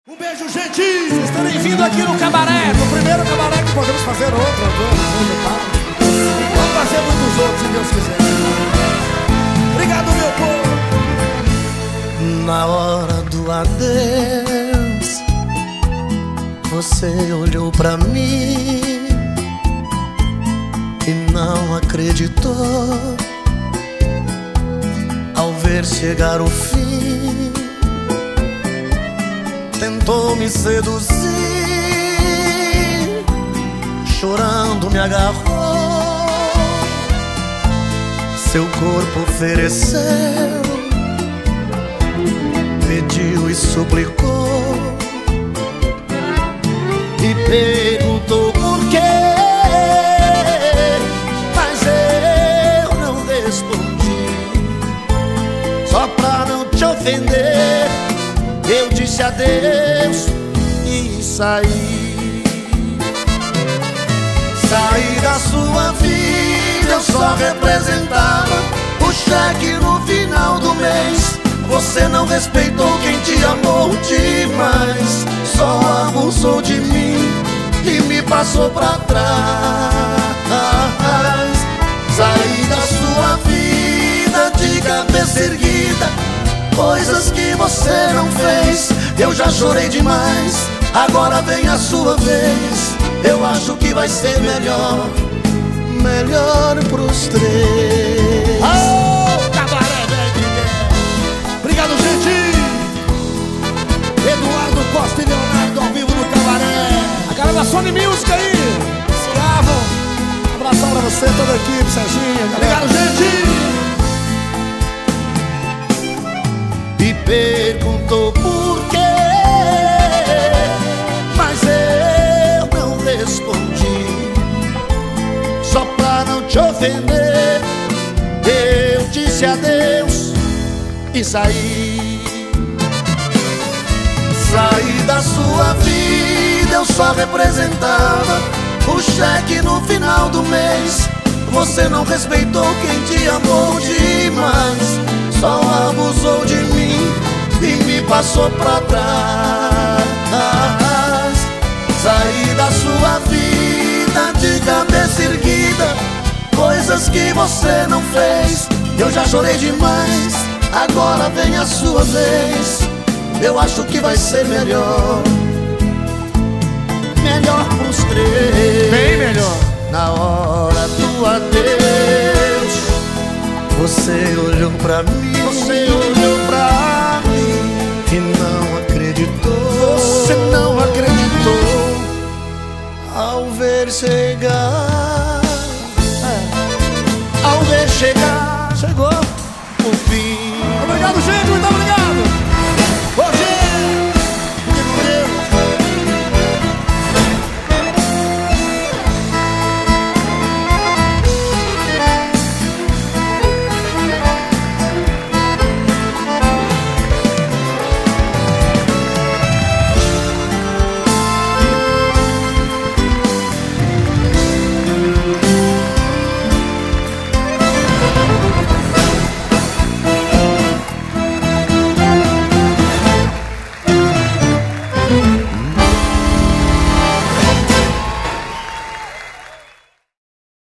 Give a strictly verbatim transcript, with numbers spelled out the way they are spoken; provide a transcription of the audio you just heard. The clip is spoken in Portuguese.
Um beijo, gente! Vocês terem vindo aqui no cabaré, no primeiro cabaré que podemos fazer outro. Vamos fazer muitos outros, se Deus quiser. Obrigado, meu povo! Na hora do adeus, você olhou pra mim e não acreditou ao ver chegar o fim. Tentou me seduzir, chorando me agarrou, seu corpo ofereceu, pediu e suplicou, e perguntou por quê, mas eu não respondi. Só pra não te ofender, eu disse adeus e saí. Saí da sua vida, eu só representava o cheque no final do mês. Você não respeitou quem te amou demais, só abusou de mim e me passou pra trás. Saí da sua vida de cabeça erguida, coisas que você não fez. Eu já chorei demais, agora vem a sua vez. Eu acho que vai ser melhor, melhor pros três. Oh, cabaré, velho! Obrigado, gente! Eduardo Costa e Leonardo ao vivo no cabaré. A galera da Sony Music aí, escravo. Um abração pra você, toda a equipe, Serginho. Obrigado, gente! E perguntou por quê, mas eu não respondi. Só pra não te ofender, eu disse adeus e saí. Saí da sua vida, eu só representava o cheque no final do mês. Você não respeitou quem te amou demais, só abusou de mim e me passou pra trás. Saí da sua vida de cabeça erguida, coisas que você não fez. Eu já chorei demais, agora vem a sua vez. Eu acho que vai ser melhor, melhor pros três. Bem melhor. Na hora do adeus, você olhou pra mim, você olhou pra mim e não acreditou. Você não acreditou ao ver chegar, é, ao ver chegar, Chegou o fim. Obrigado, gente, muito obrigado.